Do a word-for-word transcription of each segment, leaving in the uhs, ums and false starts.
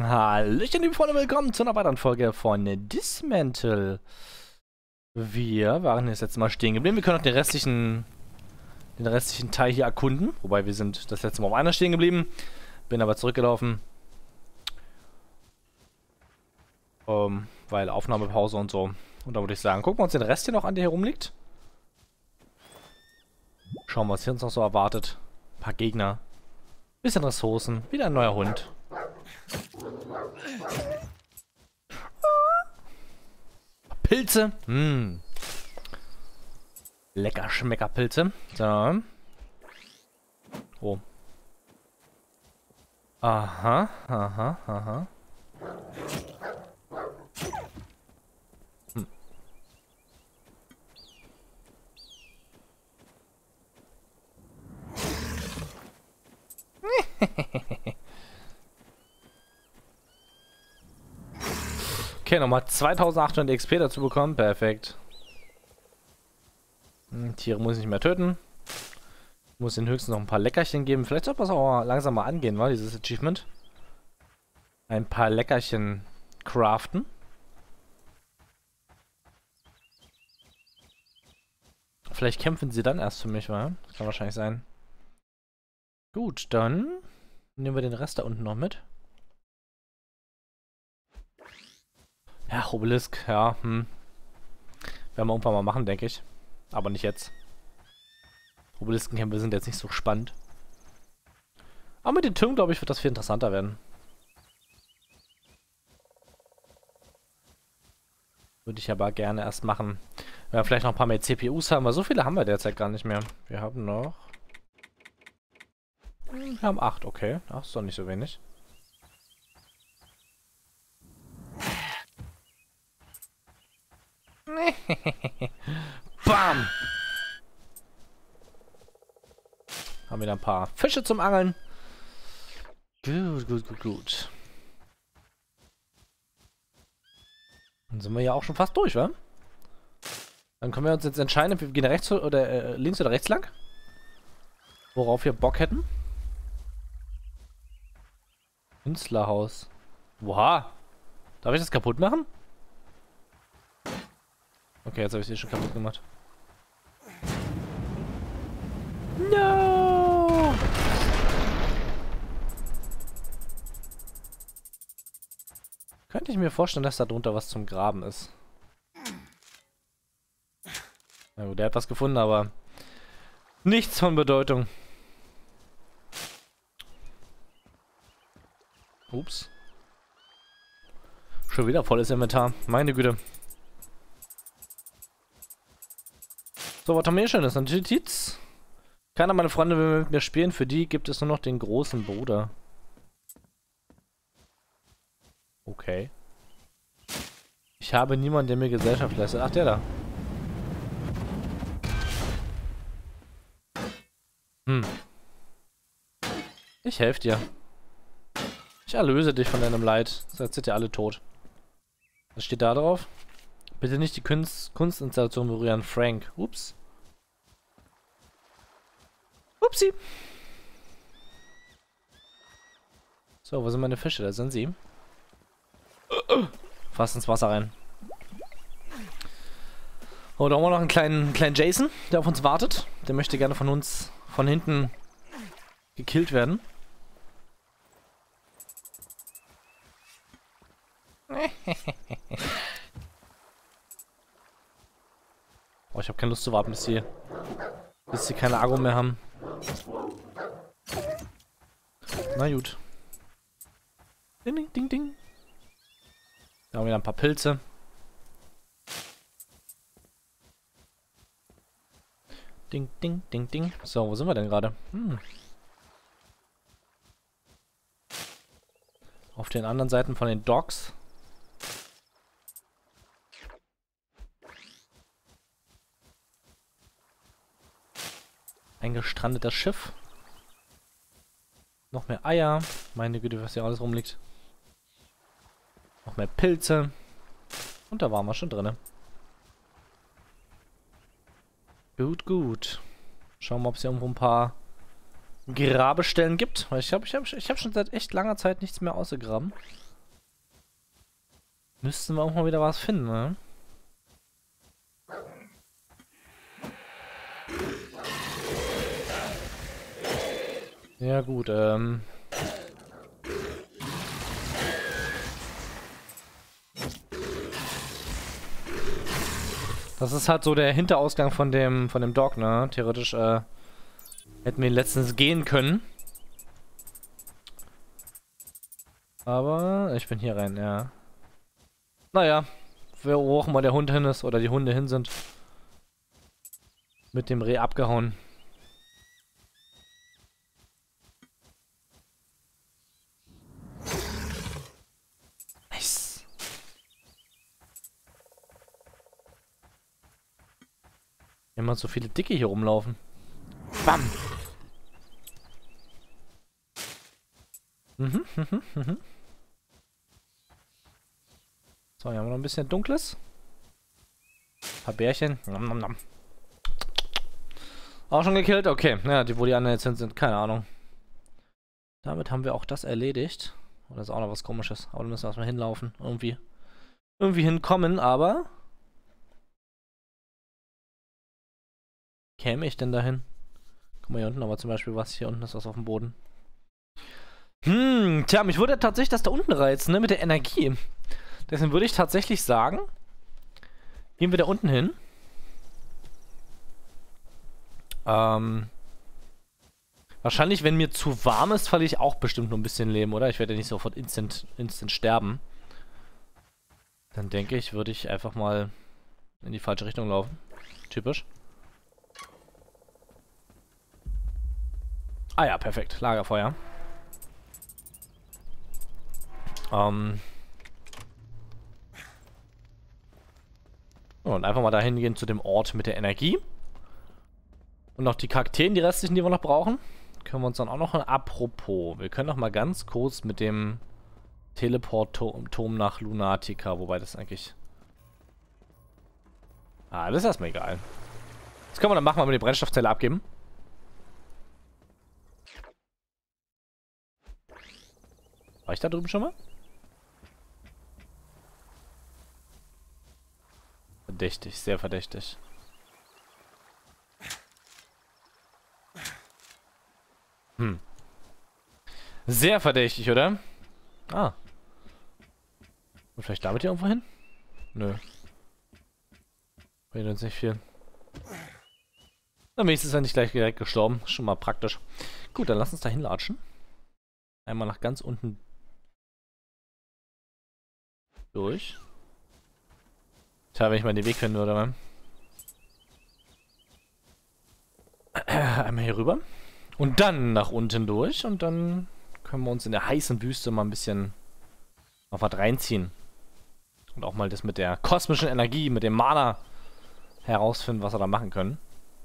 Hallöchen, liebe Freunde, willkommen zu einer weiteren Folge von Dismantle. Wir waren jetzt letztes Mal stehen geblieben. Wir können noch den restlichen, den restlichen Teil hier erkunden. Wobei wir sind das letzte Mal auf einer stehen geblieben. Bin aber zurückgelaufen. Ähm, weil Aufnahmepause und so. Und da würde ich sagen, gucken wir uns den Rest hier noch an, der hier rumliegt. Schauen wir, was hier uns noch so erwartet. Ein paar Gegner. Bisschen Ressourcen. Wieder ein neuer Hund. Pilze. Hm. Lecker Schmeckerpilze. So. Oh. Aha, aha, aha. Hm. Okay, nochmal zweitausendachthundert X P dazu bekommen. Perfekt. Hm, Tiere muss ich nicht mehr töten. Muss den höchstens noch ein paar Leckerchen geben. Vielleicht sollte man es auch langsam mal angehen, wa? Dieses Achievement. Ein paar Leckerchen craften. Vielleicht kämpfen sie dann erst für mich, wa? Das kann wahrscheinlich sein. Gut, dann nehmen wir den Rest da unten noch mit. Ja, Obelisk, ja, hm. Werden wir irgendwann mal machen, denke ich. Aber nicht jetzt. Obeliskenkämpfe sind jetzt nicht so spannend. Aber mit den Türmen, glaube ich, wird das viel interessanter werden. Würde ich aber gerne erst machen. Wenn wir vielleicht noch ein paar mehr C P Us haben, weil so viele haben wir derzeit gar nicht mehr. Wir haben noch... Wir haben acht, okay. Ach, ist doch nicht so wenig. Bam! Haben wir da ein paar Fische zum Angeln. Gut, gut, gut, gut. Dann sind wir ja auch schon fast durch, wa? Dann können wir uns jetzt entscheiden, ob wir gehen rechts oder äh, links oder rechts lang. Worauf wir Bock hätten. Künstlerhaus. Oha! Darf ich das kaputt machen? Okay, jetzt habe ich es eh schon kaputt gemacht. No! Könnte ich mir vorstellen, dass da drunter was zum Graben ist. Na gut, der hat was gefunden, aber nichts von Bedeutung. Ups. Schon wieder volles Inventar. Meine Güte. So, was haben wir hier Schönes? Notiz. Keiner meiner Freunde will mit mir spielen. Für die gibt es nur noch den großen Bruder. Okay. Ich habe niemanden, der mir Gesellschaft leistet. Ach, der da. Hm. Ich helfe dir. Ich erlöse dich von deinem Leid. Sonst seid ihr alle tot. Was steht da drauf? Bitte nicht die Kunst Kunstinstallation berühren. Frank. Ups. Upsi. So, wo sind meine Fische? Da sind sie. Fast ins Wasser rein. Oh, da haben wir noch einen kleinen, kleinen Jason, der auf uns wartet. Der möchte gerne von uns von hinten gekillt werden. Oh, ich habe keine Lust zu warten, bis sie, bis sie keine Agro mehr haben. Na gut. Ding, ding, ding, ding. Da haben wir wieder ein paar Pilze. Ding, ding, ding, ding. So, wo sind wir denn gerade? Hm. Auf den anderen Seiten von den Docks. Ein gestrandetes Schiff. Noch mehr Eier. Meine Güte, was hier alles rumliegt. Noch mehr Pilze. Und da waren wir schon drin. Gut, gut. Schauen wir mal, ob es hier irgendwo ein paar Grabestellen gibt. Weil ich habe ich hab, ich hab schon seit echt langer Zeit nichts mehr ausgegraben. Müssten wir auch mal wieder was finden, ne? Ja gut, ähm... das ist halt so der Hinterausgang von dem von dem Dog, ne? Theoretisch, äh, hätten wir ihn letztens gehen können. Aber ich bin hier rein, ja. Naja, wo auch immer der Hund hin ist oder die Hunde hin sind. Mit dem Reh abgehauen. Nice. Immer so viele Dicke hier rumlaufen. Bam. Mhm, mhm, mhm. So, hier haben wir noch ein bisschen Dunkles. Ein paar Bärchen. Nom, nom, nom. Auch schon gekillt? Okay. Ja, die, wo die anderen jetzt hin sind, keine Ahnung. Damit haben wir auch das erledigt. Oder ist auch noch was Komisches. Aber da müssen wir erstmal hinlaufen. Irgendwie. Irgendwie hinkommen, aber... käme ich denn dahin? Guck mal hier unten, aber zum Beispiel was. Hier unten ist was auf dem Boden. Hm, tja, mich würde tatsächlich das da unten reizen, ne? Mit der Energie. Deswegen würde ich tatsächlich sagen, gehen wir da unten hin. Ähm, wahrscheinlich, wenn mir zu warm ist, falle ich auch bestimmt nur ein bisschen Leben, oder? Ich werde ja nicht sofort instant, instant sterben. Dann denke ich, würde ich einfach mal in die falsche Richtung laufen. Typisch. Ah ja, perfekt. Lagerfeuer. Ähm... Und einfach mal dahin gehen zu dem Ort mit der Energie. Und noch die Kakteen, die restlichen, die wir noch brauchen. Können wir uns dann auch noch... Apropos, wir können noch mal ganz kurz mit dem Teleport-Turm nach Lunatica. Wobei das eigentlich... Ah, das ist erstmal egal. Das können wir dann machen, wenn wir die Brennstoffzelle abgeben. War ich da drüben schon mal? Verdächtig, sehr verdächtig. Hm. Sehr verdächtig, oder? Ah. Und vielleicht damit hier irgendwo hin? Nö. Bringt uns nicht viel. Dann wenigstens ist er nicht gleich direkt gestorben. Schon mal praktisch. Gut, dann lass uns da hinlatschen. Einmal nach ganz unten durch. Tja, wenn ich mal den Weg finden würde, man. Einmal hier rüber. Und dann nach unten durch. Und dann können wir uns in der heißen Wüste mal ein bisschen auf was reinziehen. Und auch mal das mit der kosmischen Energie, mit dem Mana herausfinden, was wir da machen können.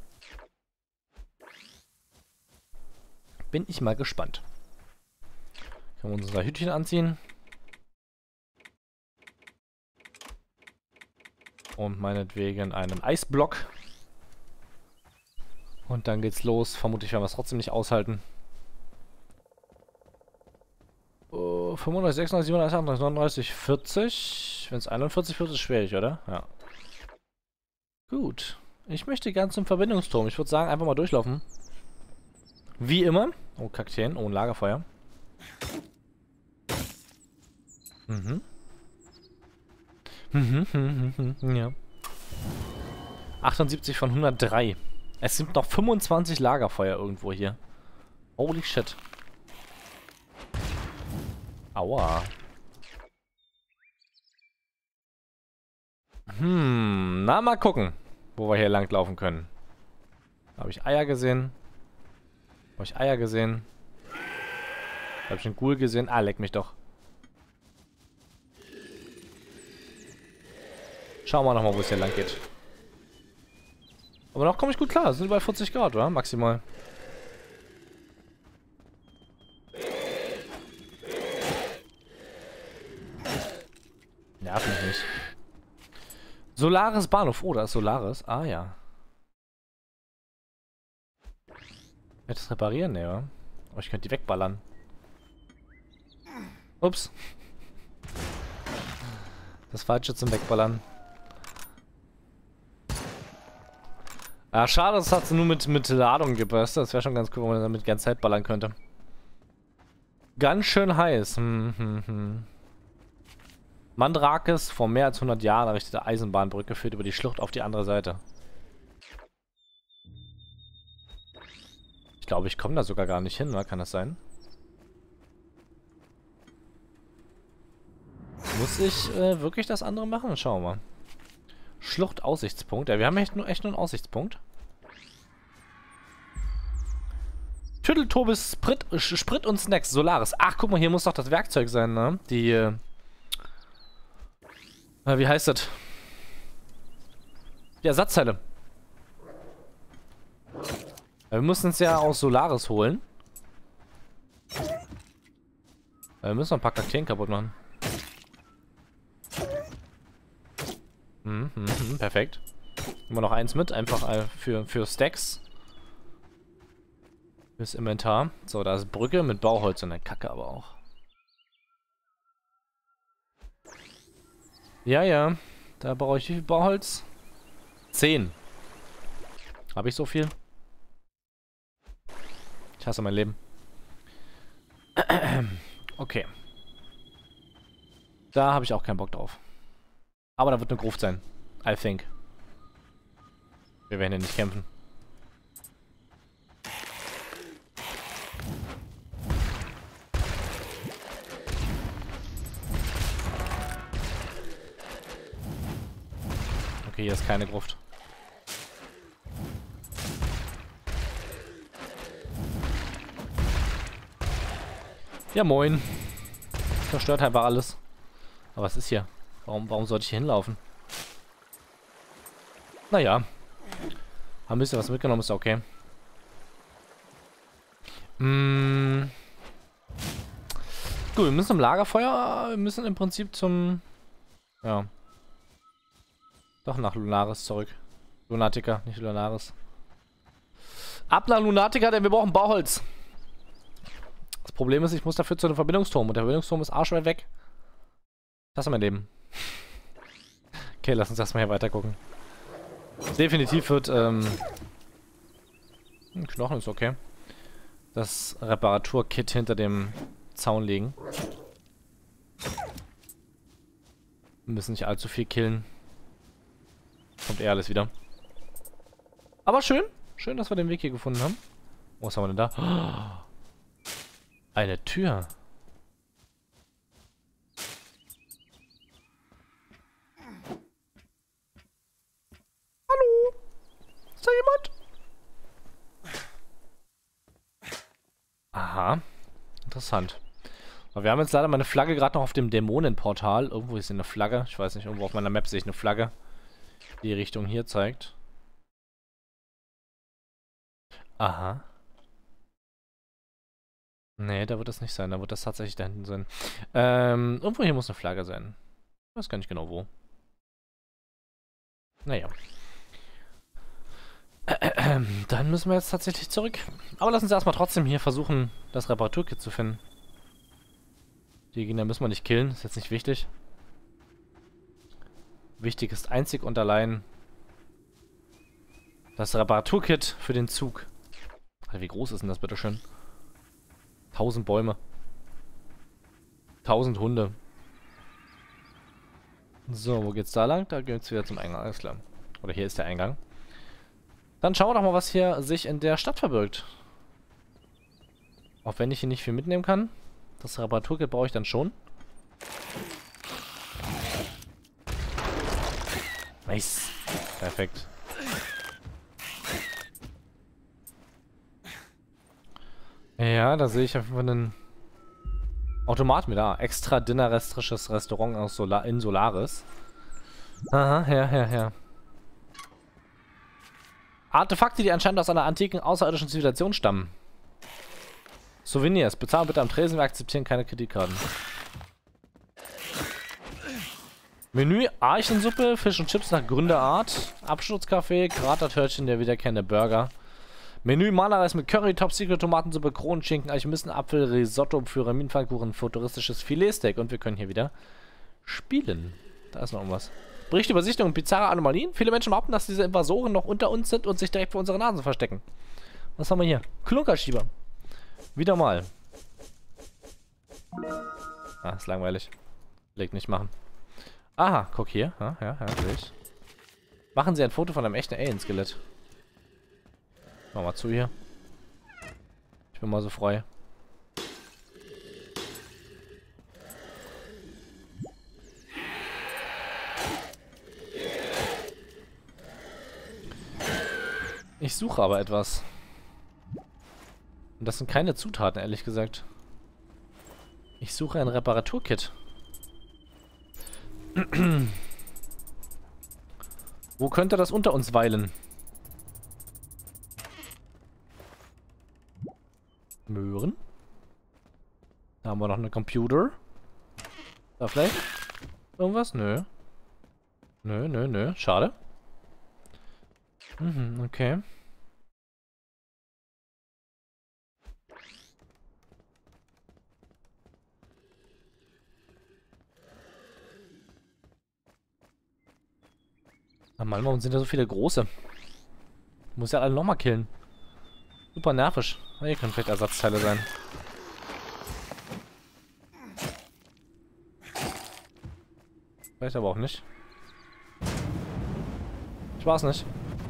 Bin ich mal gespannt. Können wir uns unser Hütchen anziehen. Und meinetwegen einen Eisblock. Und dann geht's los. Vermutlich werden wir es trotzdem nicht aushalten. Oh, fünfundneunzig, sechsunddreißig, siebenunddreißig, achtunddreißig, neununddreißig, vierzig. Wenn es einundvierzig wird, ist es schwierig, oder? Ja. Gut. Ich möchte gern zum Verbindungsturm. Ich würde sagen, einfach mal durchlaufen. Wie immer. Oh, Kakteen. Oh, ein Lagerfeuer. Mhm. Mhm, mhm, mhm, ja. achtundsiebzig von hundertdrei. Es sind noch fünfundzwanzig Lagerfeuer irgendwo hier. Holy shit. Aua. Hm, na mal gucken, wo wir hier langlaufen können. Habe ich Eier gesehen? Habe ich Eier gesehen? Habe ich einen Ghoul gesehen? Ah, leck mich doch. Schauen wir nochmal, wo es hier lang geht. Aber noch komme ich gut klar. Es sind über vierzig Grad, oder? Maximal. Nerv mich nicht. Solaris Bahnhof. Oh, da ist Solaris. Ah, ja. Wird das reparieren? Ne, ja. Aber ich könnte die wegballern. Ups. Das Falsche zum Wegballern. Ah, schade, das hat sie nur mit, mit Ladung gebürstet. Das wäre schon ganz cool, wenn man damit die ganze Zeit ballern könnte. Ganz schön heiß. Hm, hm, hm. Mandrakes, vor mehr als hundert Jahren errichtete Eisenbahnbrücke, führt über die Schlucht auf die andere Seite. Ich glaube, ich komme da sogar gar nicht hin, oder? Kann das sein? Muss ich äh, wirklich das andere machen? Schauen wir mal. Schluchtaussichtspunkt. Ja, wir haben echt nur, echt nur einen Aussichtspunkt. Tüdeltobis, Sprit, Sprit und Snacks, Solaris. Ach, guck mal, hier muss doch das Werkzeug sein, ne? Die, äh, wie heißt das? Die Ersatzteile. Ja, wir müssen uns ja aus Solaris holen. Ja, wir müssen noch ein paar Kakteen kaputt machen. Mhm, mhm, perfekt. Immer noch eins mit, einfach äh, für, für Stacks. Fürs Inventar. So, da ist Brücke mit Bauholz und der Kacke aber auch. Ja, ja. Da brauche ich wie viel Bauholz? Zehn. Habe ich so viel? Ich hasse mein Leben. Okay. Da habe ich auch keinen Bock drauf. Aber da wird eine Gruft sein. I think. Wir werden ja nicht kämpfen. Okay, hier ist keine Gruft. Ja, moin. Zerstört einfach alles. Aber was ist hier? Warum, warum sollte ich hier hinlaufen? Naja. Haben ein bisschen was mitgenommen, ist okay. Mm. Gut, wir müssen zum Lagerfeuer. Wir müssen im Prinzip zum... Ja. Doch nach Lunaris zurück. Lunatica, nicht Lunaris. Ab nach Lunatica, denn wir brauchen Bauholz. Das Problem ist, ich muss dafür zu einem Verbindungsturm. Und der Verbindungsturm ist arschweit weg. Das ist mein Leben. Okay, lass uns erstmal hier weiter gucken. Definitiv wird, ähm... Knochen ist okay. Das Reparaturkit hinter dem Zaun liegen. Wir müssen nicht allzu viel killen. Kommt eh alles wieder. Aber schön. Schön, dass wir den Weg hier gefunden haben. Oh, was haben wir denn da? Eine Tür. Hallo? Ist da jemand? Aha. Interessant. Aber wir haben jetzt leider meine Flagge gerade noch auf dem Dämonenportal. Irgendwo ist hier eine Flagge. Ich weiß nicht, irgendwo auf meiner Map sehe ich eine Flagge, die Richtung hier zeigt. Aha. Nee, da wird das nicht sein. Da wird das tatsächlich da hinten sein. Ähm, irgendwo hier muss eine Flagge sein. Ich weiß gar nicht genau wo. Naja. Dann müssen wir jetzt tatsächlich zurück. Aber lass uns erstmal trotzdem hier versuchen, das Reparaturkit zu finden. Die Gegner müssen wir nicht killen. Ist jetzt nicht wichtig. Wichtig ist einzig und allein das Reparaturkit für den Zug. Alter, wie groß ist denn das bitte schön? Tausend Bäume. Tausend Hunde. So, wo geht's da lang? Da geht's wieder zum Eingang. Alles klar. Oder hier ist der Eingang. Dann schauen wir doch mal, was hier sich in der Stadt verbirgt. Auch wenn ich hier nicht viel mitnehmen kann. Das Reparaturkit brauche ich dann schon. Nice. Perfekt. Ja, da sehe ich einfach einen Automat mit da. Extra dinnerrestrisches Restaurant aus Solar in Solaris. Aha, ja, ja, ja. Artefakte, die anscheinend aus einer antiken außerirdischen Zivilisation stammen. Souvenirs. Bezahlen bitte am Tresen, wir akzeptieren keine Kreditkarten. Menü, Archensuppe, Fisch und Chips nach Gründerart, Absturzkaffee, Kratertörtchen, der wiederkehrende Burger. Menü, Malerreis mit Curry, Top Secret, Tomatensuppe, Kronenschinken, Alchemisten, Apfel, Risotto für Raminpfannkuchen, futuristisches Filetsteak und wir können hier wieder spielen. Da ist noch irgendwas. Bericht über Sichtungen und bizarre Anomalien. Viele Menschen behaupten, dass diese Invasoren noch unter uns sind und sich direkt vor unseren Nasen verstecken. Was haben wir hier? Klunkerschieber. Wieder mal. Ah, ist langweilig. Leg nicht machen. Aha, guck hier. Ja, ja, ja, sehe ich. Machen Sie ein Foto von einem echten Alien-Skelett. Mach mal zu hier. Ich bin mal so frei. Ich suche aber etwas. Und das sind keine Zutaten, ehrlich gesagt. Ich suche ein Reparaturkit. Wo könnte das unter uns weilen? Möhren. Da haben wir noch einen Computer. Da vielleicht? Irgendwas? Nö. Nö, nö, nö. Schade. Mhm, okay. Na Mann, warum sind da so viele große? Muss ja alle nochmal killen. Super nervig. Ah, hier können vielleicht Ersatzteile sein. Vielleicht aber auch nicht. Ich weiß nicht.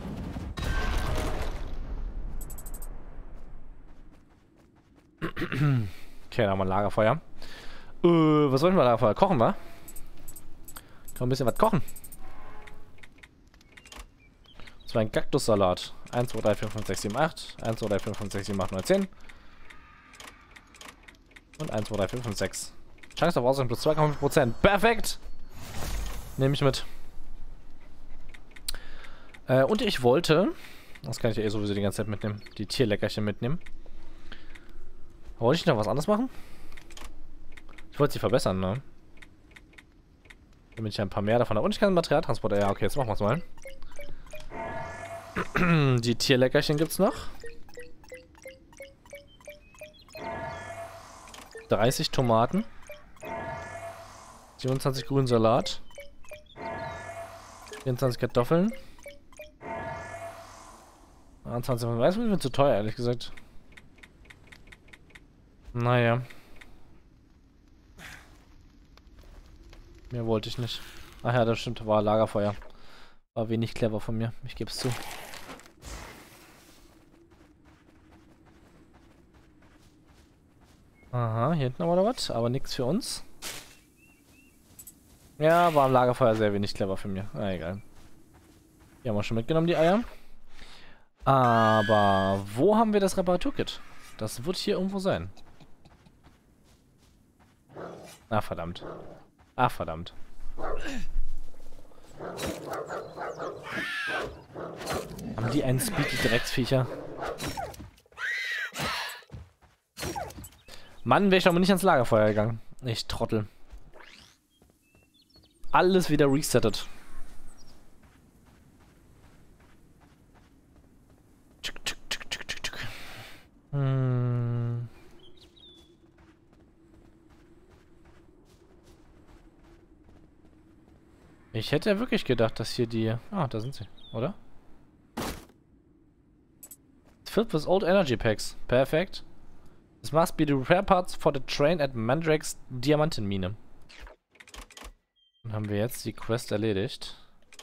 Okay, da haben wir ein Lagerfeuer. Äh, was wollen wir Lagerfeuer? Kochen wir? Können wir ein bisschen was kochen? Das war ein Kaktussalat. eins, zwei, drei, vier, fünf, sechs, sieben, acht. eins, zwei, drei, vier, fünf, sechs, sieben, acht, neun, zehn. Und eins, zwei, drei, vier, fünf, sechs. Chance auf Ausgang plus zwei Komma fünf Prozent. Perfekt! Nehme ich mit. Äh, und ich wollte... Das kann ich ja eh sowieso die ganze Zeit mitnehmen. Die Tierleckerchen mitnehmen. Wollte ich noch was anderes machen? Ich wollte sie verbessern, ne? Damit ich ein paar mehr davon habe. Und ich kann Materialtransporter. Ja, okay, jetzt machen wir es mal. Die Tierleckerchen gibt's noch. dreißig Tomaten. siebenundzwanzig grünen Salat. vierundzwanzig Kartoffeln. einundzwanzig von Weißmehl wird zu teuer, ehrlich gesagt. Naja. Mehr wollte ich nicht. Ach ja, das stimmt, war Lagerfeuer. War wenig clever von mir, ich gebe es zu. Aha, hier hinten haben wir noch was, aber nichts für uns. Ja, war am Lagerfeuer sehr wenig clever für mich. Na egal. Die haben wir schon mitgenommen, die Eier. Aber wo haben wir das Reparaturkit? Das wird hier irgendwo sein. Ah, verdammt. Ah, verdammt. Haben die einen Speed, die Drecksviecher? Mann, wäre ich aber nicht ans Lagerfeuer gegangen. Ich Trottel. Alles wieder resettet. Hm. Ich hätte ja wirklich gedacht, dass hier die... Ah, da sind sie, oder? Filled with old energy packs. Perfekt. This must be the repair parts for the train at Mandrake's Diamantenmine. Dann haben wir jetzt die Quest erledigt.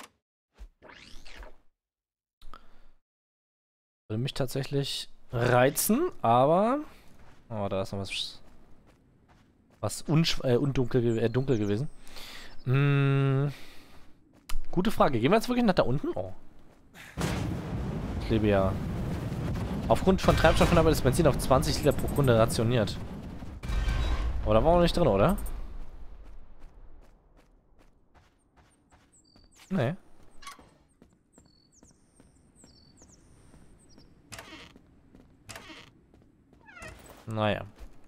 Würde mich tatsächlich reizen, aber... Oh, da ist noch was... Was unsch äh, undunkel äh, dunkel gewesen. Hm... Gute Frage. Gehen wir jetzt wirklich nach da unten? Oh. Ich lebe ja... Aufgrund von Treibstoffen aber das Benzin auf zwanzig Liter pro Kunde rationiert. Aber da war auch nicht drin, oder? Nee. Naja.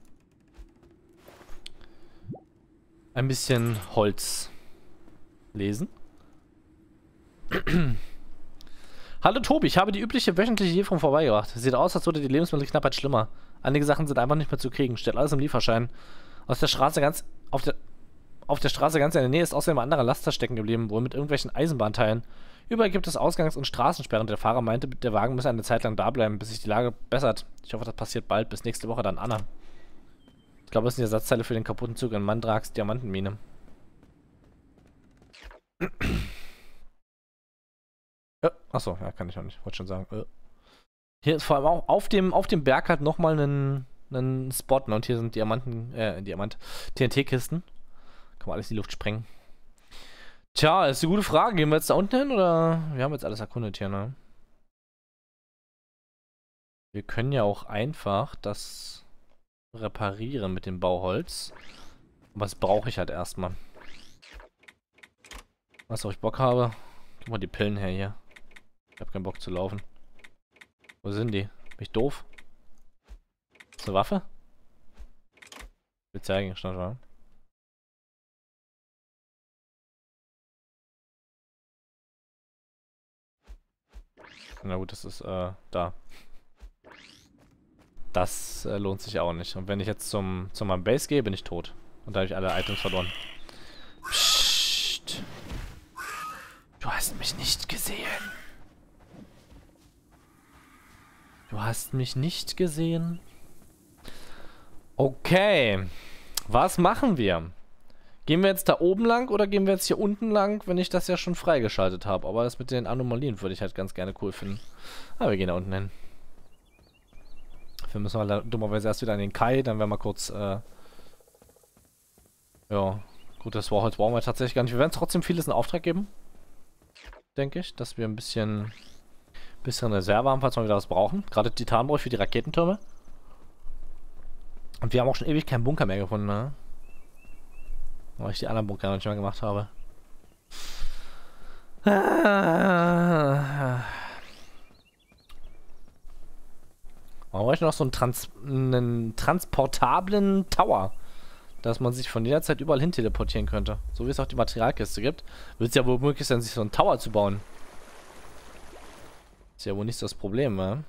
Ein bisschen Holz lesen. Hallo Tobi, ich habe die übliche wöchentliche Lieferung vorbeigebracht. Sieht aus, als würde die Lebensmittelknappheit schlimmer. Einige Sachen sind einfach nicht mehr zu kriegen. Steht alles im Lieferschein. Aus der Straße ganz auf der auf der Straße ganz in der Nähe ist außerdem ein anderer Laster stecken geblieben, wohl mit irgendwelchen Eisenbahnteilen. Überall gibt es Ausgangs- und Straßensperren. Der Fahrer meinte, der Wagen müsse eine Zeit lang da bleiben, bis sich die Lage bessert. Ich hoffe, das passiert bald. Bis nächste Woche dann, Anna. Ich glaube, das sind die Ersatzteile für den kaputten Zug in Mandrags Diamantenmine. Ja, achso, ja, kann ich auch nicht. Wollte schon sagen. Äh. Hier ist vor allem auch auf dem, auf dem Berg halt nochmal einen, einen Spot. Ne? Und hier sind Diamanten, äh, Diamant, T N T-Kisten. Kann man alles in die Luft sprengen. Tja, ist eine gute Frage. Gehen wir jetzt da unten hin oder? Wir haben jetzt alles erkundet hier, ne? Wir können ja auch einfach das reparieren mit dem Bauholz. Was brauche ich halt erstmal? Was, ob ich Bock habe? Gib mal die Pillen her hier. Ich habe keinen Bock zu laufen. Wo sind die? Bin ich doof? Ist eine Waffe? Spezialgegenstand, wa? Na gut, das ist, äh, da. Das äh, lohnt sich auch nicht. Und wenn ich jetzt zum, zu meinem Base gehe, bin ich tot. Und da habe ich alle Items verloren. Psst. Du hast mich nicht gesehen. Du hast mich nicht gesehen. Okay. Was machen wir? Gehen wir jetzt da oben lang oder gehen wir jetzt hier unten lang, wenn ich das ja schon freigeschaltet habe? Aber das mit den Anomalien würde ich halt ganz gerne cool finden. Aber wir gehen da unten hin. Wir müssen halt dummerweise erst wieder an den Kai, dann werden wir kurz, äh... ja, gut, das Warholz brauchen wir tatsächlich gar nicht. Wir werden trotzdem vieles in Auftrag geben. Denke ich, dass wir ein bisschen... bisschen Reserve haben, falls wir wieder was brauchen. Gerade Titan brauche ich für die Raketentürme. Und wir haben auch schon ewig keinen Bunker mehr gefunden, ne? Weil ich die anderen Bunker noch nicht mehr gemacht habe. Warum brauche ich noch so einen, Trans einen transportablen Tower? Dass man sich von jeder Zeit überall hin teleportieren könnte. So wie es auch die Materialkiste gibt. Wird es ja wohl möglich sein, sich so einen Tower zu bauen. Ist ja wohl nicht das Problem, ne?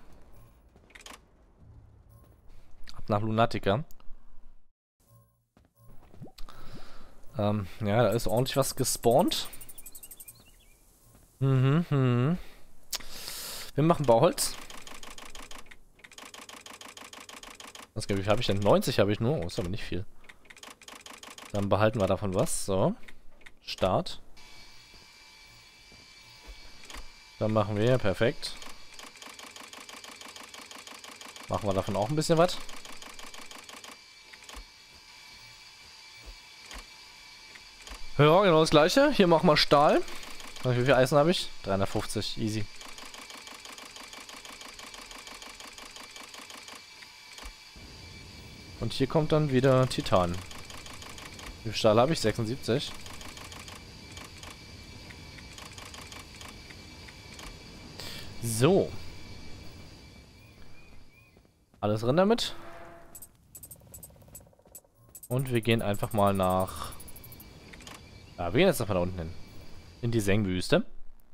Ab nach Lunatica. Ähm, ja, da ist ordentlich was gespawnt. Mhm, mhm. Wir machen Bauholz. Was glaube ich, habe ich denn? neunzig habe ich nur. Oh, ist aber nicht viel. Dann behalten wir davon was. So. Start. Dann machen wir, perfekt. Machen wir davon auch ein bisschen was. Ja, genau das gleiche. Hier machen wir Stahl. Wie viel Eisen habe ich? dreihundertfünfzig, easy. Und hier kommt dann wieder Titan. Wie viel Stahl habe ich? sechsundsiebzig. So. Alles drin damit. Und wir gehen einfach mal nach... Ja, wir gehen jetzt einfach da unten hin. In die Sengwüste.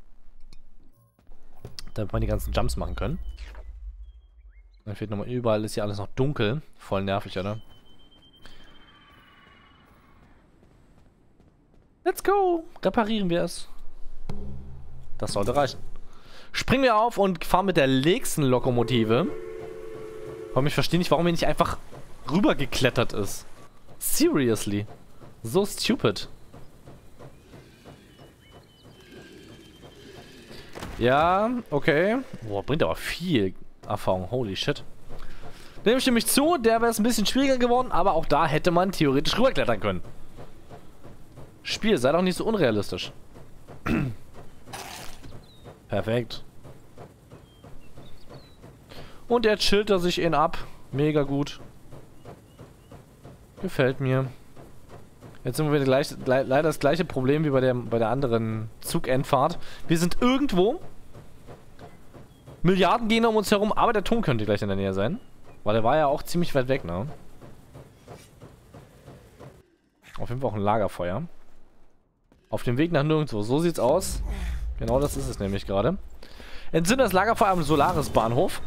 Damit wir die ganzen Jumps machen können. Dann fehlt nochmal überall, ist hier alles noch dunkel. Voll nervig, oder? Let's go! Reparieren wir es. Das sollte reichen. Springen wir auf und fahren mit der nächsten Lokomotive. Warum ich verstehe nicht, warum er nicht einfach rübergeklettert ist. Seriously. So stupid. Ja, okay. Boah, bringt aber viel Erfahrung. Holy shit. Dem stimme ich zu, der wäre es ein bisschen schwieriger geworden, aber auch da hätte man theoretisch rüberklettern können. Spiel, sei doch nicht so unrealistisch. Perfekt. Und er chillt er sich ihn ab. Mega gut. Gefällt mir. Jetzt sind wir wieder gleich, le leider das gleiche Problem wie bei der, bei der anderen Zugendfahrt. Wir sind irgendwo. Milliarden gehen um uns herum, aber der Turm könnte gleich in der Nähe sein. Weil der war ja auch ziemlich weit weg, ne? Auf jeden Fall auch ein Lagerfeuer. Auf dem Weg nach nirgendwo. So sieht's aus. Genau das ist es nämlich gerade. Entzündet das Lagerfeuer am Solaris-Bahnhof.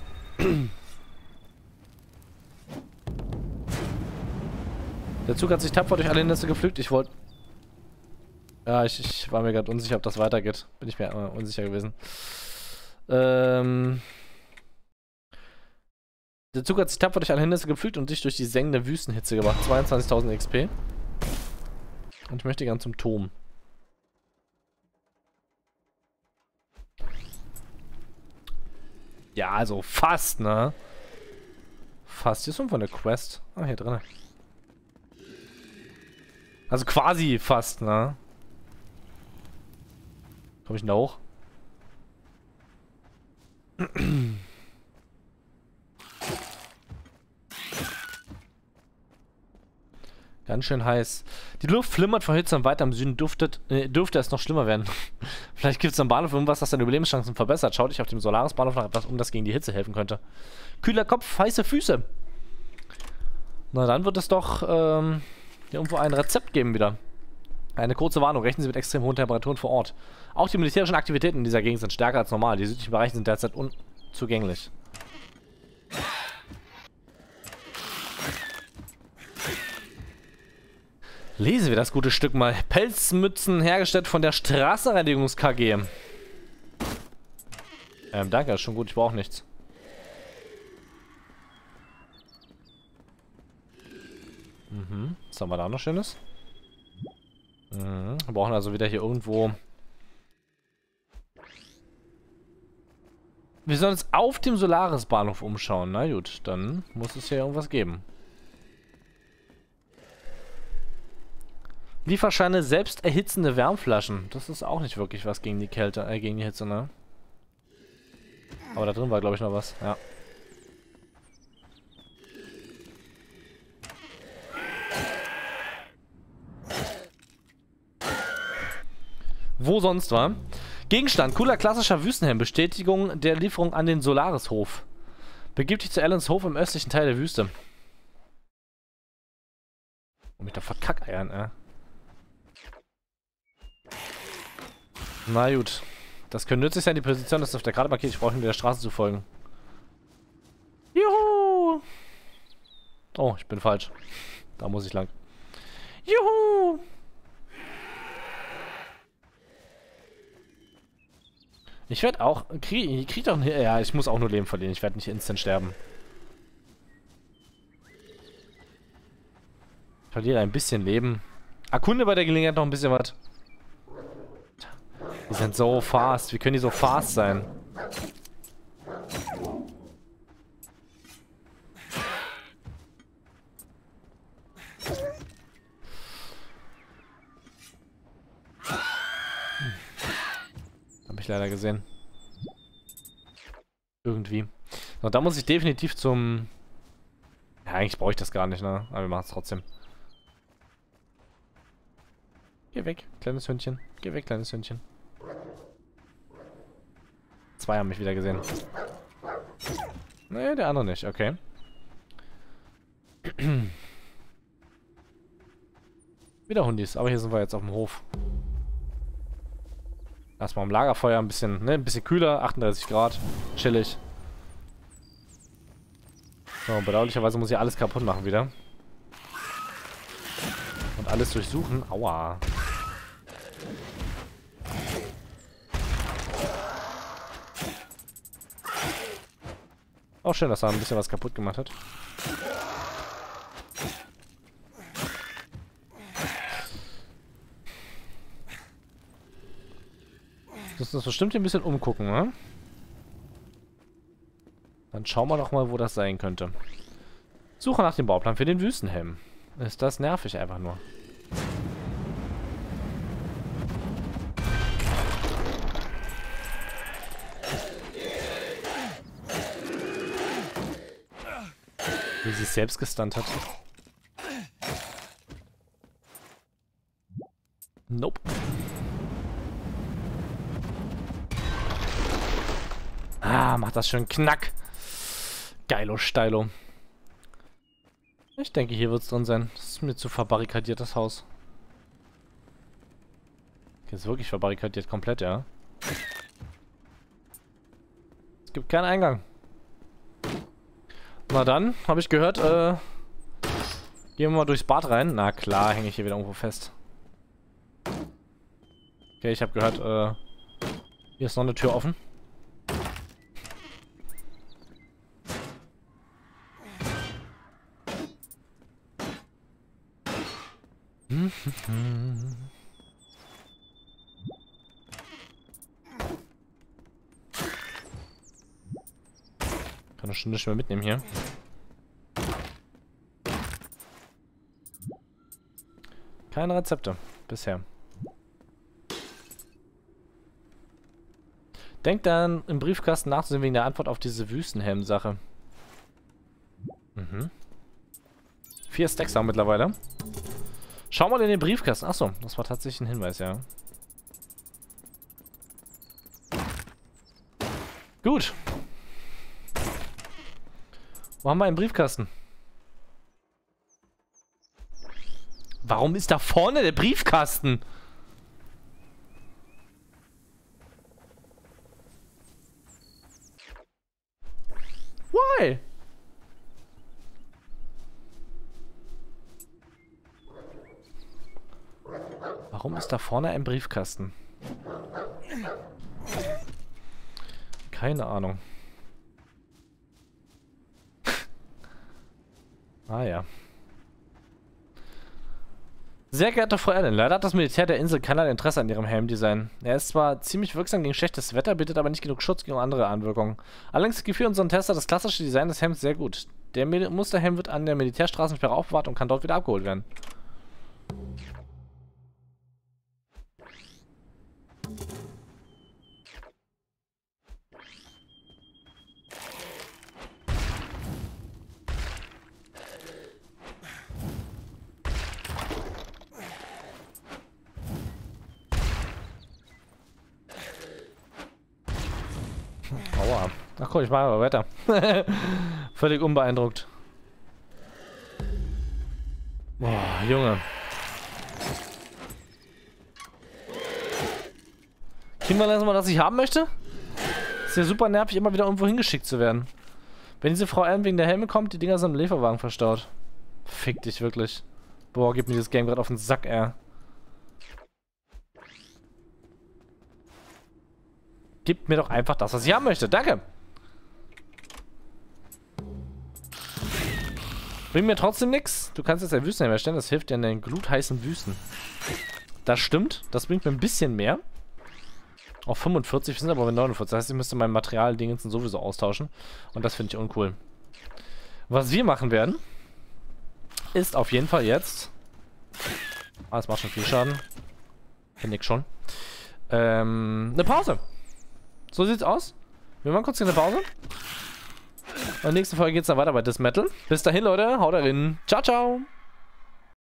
Der Zug hat sich tapfer durch alle Hindernisse gepflückt. Ich wollte Ja, ich, ich war mir gerade unsicher, ob das weitergeht. Bin ich mir äh, unsicher gewesen. Ähm... Der Zug hat sich tapfer durch alle Hindernisse gepflügt und sich durch die sengende Wüstenhitze gebracht. zweiundzwanzigtausend X P. Und ich möchte gern zum Turm. Ja, also fast, ne? Fast. Hier ist irgendwo eine Quest. Ah, hier drin. Also quasi fast, ne? Komm ich denn da hoch? Ganz schön heiß. Die Luft flimmert vor Hitze und weiter im Süden duftet, äh, dürfte es noch schlimmer werden. Vielleicht gibt es am Bahnhof irgendwas, das deine Überlebenschancen verbessert. Schau dich auf dem Solaris-Bahnhof nach etwas um, das gegen die Hitze helfen könnte. Kühler Kopf, heiße Füße. Na, dann wird es doch ähm, hier irgendwo ein Rezept geben wieder. Eine kurze Warnung. Rechnen Sie mit extrem hohen Temperaturen vor Ort. Auch die militärischen Aktivitäten in dieser Gegend sind stärker als normal. Die südlichen Bereiche sind derzeit unzugänglich. Lesen wir das gute Stück mal. Pelzmützen hergestellt von der Straßenreinigungs-K G. Ähm, danke, ist schon gut, ich brauche nichts. Mhm, was haben wir da noch Schönes? Mhm, wir brauchen also wieder hier irgendwo... Wir sollen uns auf dem Solaris-Bahnhof umschauen. Na gut, dann muss es hier irgendwas geben. Lieferscheine selbst erhitzende Wärmflaschen. Das ist auch nicht wirklich was gegen die Kälte, äh, gegen die Hitze, ne? Aber da drin war, glaube ich, noch was, ja. Wo sonst war? Gegenstand, cooler klassischer Wüstenhelm. Bestätigung der Lieferung an den Solaris-Hof. Begib dich zu Allens Hof im östlichen Teil der Wüste. Oh, mich da verkackeiern, äh. Na gut. Das könnte nützlich sein, die Position ist auf der Karte markiert. Ich brauche nur der Straße zu folgen. Juhu! Oh, ich bin falsch. Da muss ich lang. Juhu! Ich werde auch... Krieg, ich krieg doch... Ja, ich muss auch nur Leben verlieren. Ich werde nicht instant sterben. Ich verliere ein bisschen Leben. Erkunde bei der Gelegenheit noch ein bisschen was. Die sind so fast. Wie können die so fast sein? Hm. Hab ich leider gesehen. Irgendwie. So, da muss ich definitiv zum... Ja, eigentlich brauche ich das gar nicht, ne? Aber wir machen es trotzdem. Geh weg, kleines Hündchen. Geh weg, kleines Hündchen. Zwei haben mich wieder gesehen. Nee, der andere nicht. Okay. Wieder Hundis, aber hier sind wir jetzt auf dem Hof. Erstmal am Lagerfeuer ein bisschen, ne, ein bisschen kühler, achtunddreißig Grad, chillig. So, bedauerlicherweise muss ich alles kaputt machen wieder. Und alles durchsuchen. Aua. Auch schön, dass er ein bisschen was kaputt gemacht hat. Wir müssen uns bestimmt hier ein bisschen umgucken, ne? Dann schauen wir doch mal, wo das sein könnte. Suche nach dem Bauplan für den Wüstenhelm. Ist das nervig einfach nur. Wie sie sich selbst gestunt hat. Nope. Ah, macht das schön Knack. Geilo, steilo. Ich denke, hier wird es drin sein. Das ist mir zu verbarrikadiert, das Haus. Jetzt wirklich verbarrikadiert komplett, ja. Es gibt keinen Eingang. Na dann, habe ich gehört, äh... gehen wir mal durchs Bad rein. Na klar, hänge ich hier wieder irgendwo fest. Okay, ich habe gehört, äh, hier ist noch eine Tür offen. Kann das schon nicht mehr mitnehmen hier. Keine Rezepte bisher. Denkt dann im Briefkasten nachzusehen wegen der Antwort auf diese Wüstenhelm-Sache. Mhm. Vier Stacks haben wir mittlerweile. Schau mal in den Briefkasten. Achso, das war tatsächlich ein Hinweis, ja. Gut. Wo haben wir einen Briefkasten? Warum ist da vorne der Briefkasten? Why? Warum ist da vorne ein Briefkasten? Keine Ahnung. Ah ja. Sehr geehrte Frau Allen, leider hat das Militär der Insel keinerlei Interesse an ihrem Helmdesign. Er ist zwar ziemlich wirksam gegen schlechtes Wetter, bietet aber nicht genug Schutz gegen andere Anwirkungen. Allerdings gefiel unseren Tester das klassische Design des Helms sehr gut. Der Mil- Musterhelm wird an der Militärstraßensperre aufbewahrt und kann dort wieder abgeholt werden. Aua. Ach cool, ich mache aber weiter. Völlig unbeeindruckt. Boah, Junge. Kriegen wir langsam mal, was ich haben möchte? Ist ja super nervig, immer wieder irgendwo hingeschickt zu werden. Wenn diese Frau Allen wegen der Helme kommt, die Dinger sind im Lieferwagen verstaut. Fick dich wirklich. Boah, gib mir dieses Game gerade auf den Sack, ey. Gib mir doch einfach das, was ich haben möchte. Danke. Bringt mir trotzdem nichts. Du kannst jetzt ein Wüstenhelm erstellen. Das hilft dir in den glutheißen Wüsten. Das stimmt. Das bringt mir ein bisschen mehr. Auf fünfundvierzig, wir sind aber bei neunundvierzig. Das heißt, ich müsste mein Material-Dingens sowieso austauschen. Und das finde ich uncool. Was wir machen werden, ist auf jeden Fall jetzt... Ah, es macht schon viel Schaden. Finde ich schon. Ähm, eine Pause. So sieht's aus. Wir machen kurz hier eine Pause. Und in der nächsten Folge geht's dann weiter bei Dismetal. Bis dahin, Leute. Haut rein. Ciao, ciao.